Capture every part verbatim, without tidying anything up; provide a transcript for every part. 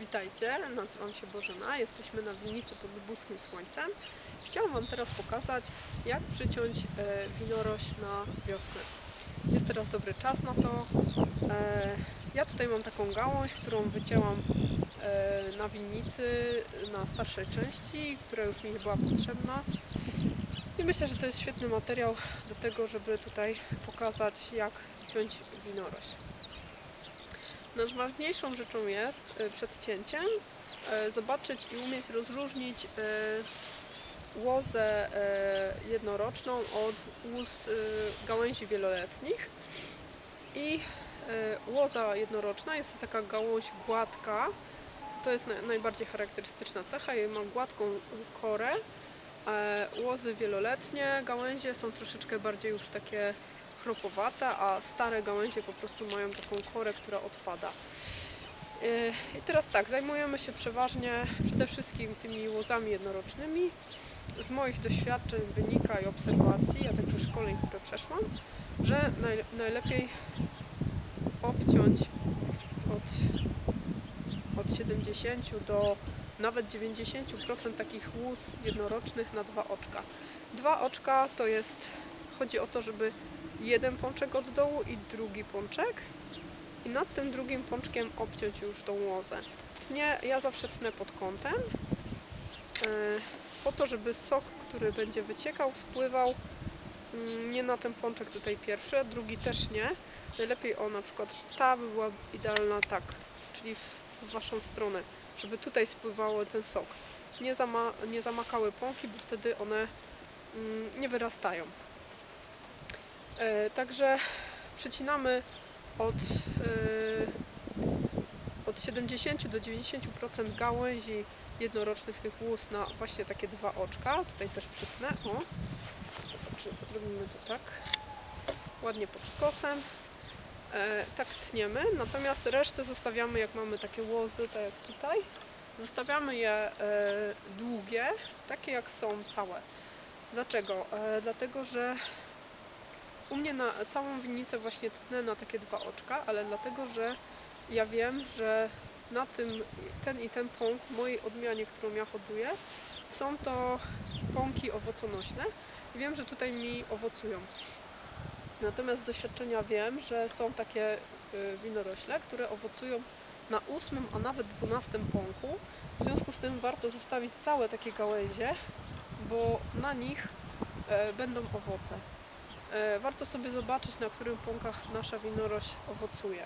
Witajcie, nazywam się Bożena, jesteśmy na winnicy pod lubuskim słońcem. Chciałam Wam teraz pokazać, jak przyciąć winorośl na wiosnę. Jest teraz dobry czas na to. Ja tutaj mam taką gałąź, którą wycięłam na winnicy na starszej części, która już mi nie była potrzebna. I myślę, że to jest świetny materiał do tego, żeby tutaj pokazać, jak ciąć winorośl. Najważniejszą rzeczą jest przed cięciem zobaczyć i umieć rozróżnić łozę jednoroczną od łóz gałęzi wieloletnich. I łoza jednoroczna jest to taka gałąź gładka, to jest najbardziej charakterystyczna cecha, jej ma gładką korę. Łozy wieloletnie gałęzie są troszeczkę bardziej już takie chropowate, a stare gałęzie po prostu mają taką korę, która odpada. I teraz tak, zajmujemy się przeważnie przede wszystkim tymi łozami jednorocznymi. Z moich doświadczeń wynika i obserwacji, a także szkoleń, które przeszłam, że naj, najlepiej obciąć od, od siedemdziesięciu do nawet dziewięćdziesięciu procent takich łóz jednorocznych na dwa oczka. Dwa oczka to jest, chodzi o to, żeby jeden pączek od dołu i drugi pączek i nad tym drugim pączkiem obciąć już tą łozę. Tnie, ja zawsze tnę pod kątem, yy, po to, żeby sok, który będzie wyciekał, spływał yy, nie na ten pączek tutaj pierwszy, a drugi też nie. Najlepiej o, na przykład ta by była idealna tak, czyli w, w Waszą stronę, żeby tutaj spływało ten sok. Nie, zama, nie zamakały pąki, bo wtedy one yy, nie wyrastają. Yy, także przycinamy od, yy, od siedemdziesięciu do dziewięćdziesięciu procent gałęzi jednorocznych tych łóz na właśnie takie dwa oczka. Tutaj też przytnę. O, zrobimy to tak, ładnie pod skosem. Yy, tak tniemy, natomiast resztę zostawiamy, jak mamy takie łozy, tak jak tutaj. Zostawiamy je yy, długie, takie jak są całe. Dlaczego? Yy, dlatego, że u mnie na całą winnicę właśnie tnę na takie dwa oczka, ale dlatego, że ja wiem, że na tym ten i ten pąk w mojej odmianie, którą ja hoduję, są to pąki owoconośne i wiem, że tutaj mi owocują. Natomiast z doświadczenia wiem, że są takie winorośle, które owocują na ósmym, a nawet dwunastym pąku. W związku z tym warto zostawić całe takie gałęzie, bo na nich będą owoce. Warto sobie zobaczyć, na których pąkach nasza winorośl owocuje.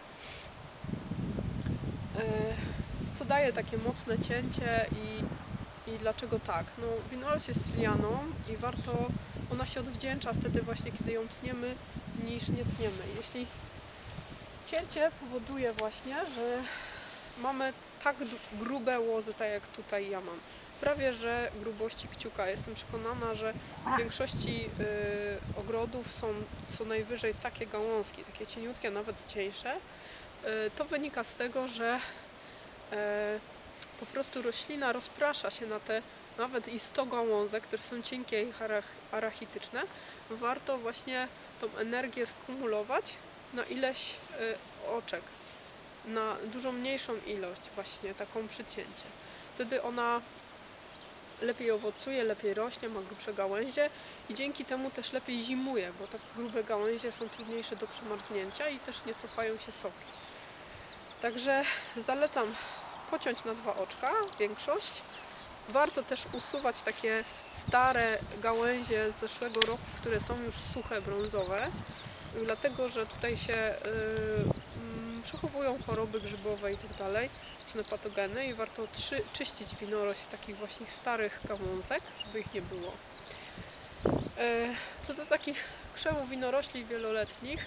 Co daje takie mocne cięcie i, i dlaczego tak? No, winorośl jest lianą i warto, ona się odwdzięcza wtedy właśnie, kiedy ją tniemy, niż nie tniemy. Jeśli cięcie powoduje właśnie, że mamy tak grube łozy, tak jak tutaj ja mam, prawie że grubości kciuka. Jestem przekonana, że w większości y, ogrodów są co najwyżej takie gałązki, takie cieniutkie, nawet cieńsze. Y, to wynika z tego, że y, po prostu roślina rozprasza się na te nawet i sto gałązek, które są cienkie i arachityczne. Warto właśnie tą energię skumulować na ileś y, oczek, na dużo mniejszą ilość właśnie, taką przycięcie. Wtedy ona lepiej owocuje, lepiej rośnie, ma grubsze gałęzie i dzięki temu też lepiej zimuje, bo tak grube gałęzie są trudniejsze do przemarznięcia i też nie cofają się soki. Także zalecam pociąć na dwa oczka większość. Warto też usuwać takie stare gałęzie z zeszłego roku, które są już suche, brązowe, dlatego że tutaj się yy, przechowują choroby grzybowe i tak dalej, różne patogeny i warto trzy, czyścić winorośl z takich właśnie starych gałązek, żeby ich nie było. Yy, co do takich krzewów winorośli wieloletnich,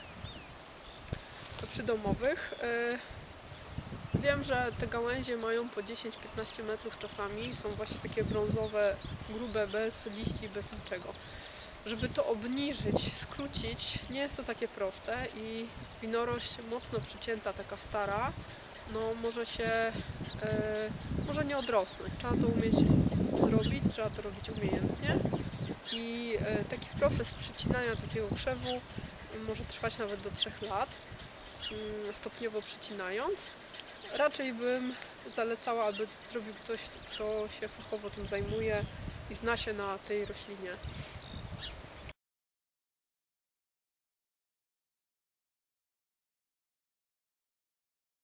to przydomowych, yy, wiem, że te gałęzie mają po dziesięć do piętnastu metrów czasami, są właśnie takie brązowe, grube, bez liści, bez niczego. Żeby to obniżyć, skrócić, nie jest to takie proste i winorośl mocno przycięta, taka stara, no może się, e, może nie odrosnąć. Trzeba to umieć zrobić, trzeba to robić umiejętnie i e, taki proces przycinania takiego krzewu może trwać nawet do trzech lat, stopniowo przycinając. raczej bym zalecała, aby zrobił ktoś, kto się fachowo tym zajmuje i zna się na tej roślinie.